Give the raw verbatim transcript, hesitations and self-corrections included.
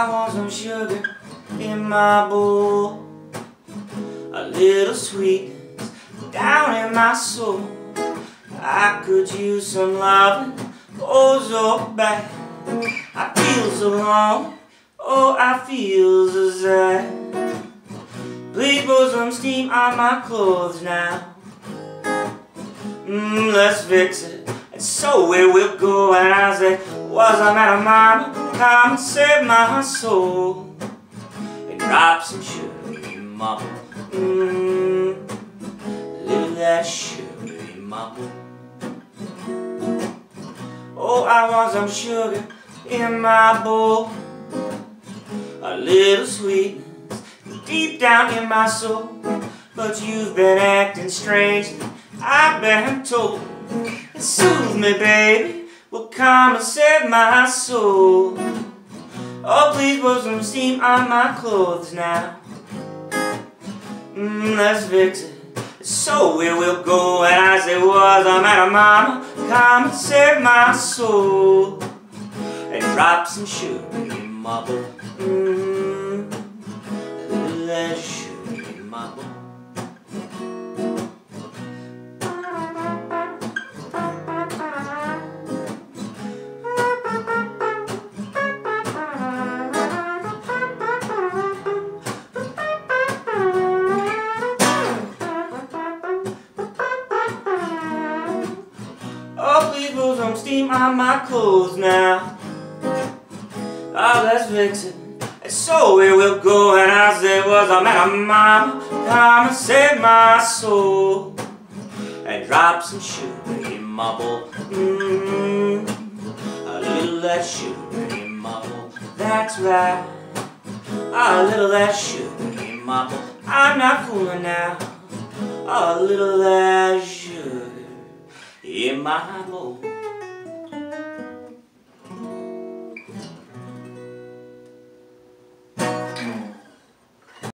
I want some sugar in my bowl, a little sweetness down in my soul. I could use some loving, oh so bad. I feel so lonely, oh I feel so sad. Please pour some steam on my clothes now. Mm, let's fix it, and so where we'll go. And I say, was I at a mama, come and save my soul, and drop some sugar in my bowl. Mmm, little that sugar in my bowl. Oh, I want some sugar in my bowl, a little sweetness deep down in my soul. But you've been acting strange, I've been told. And soothe me, baby, will come and save my soul. Oh, please put some steam on my clothes now. Mm, let's fix it, so where we'll go. And I say, was I at a mama, come and save my soul, and drop some sugar in my bowl. Mm, that sugar in my bowl. Oh, please put some steam on my clothes now. Oh, let's fix it, and so where we'll go. And I say, was I at a mama, come and save my soul, and drop some sugar in my bowl. Mmm, a little that sugar in my bowl. That's right, a little that sugar in my bowl. I'm not fooling now, a little that sugar in my bowl.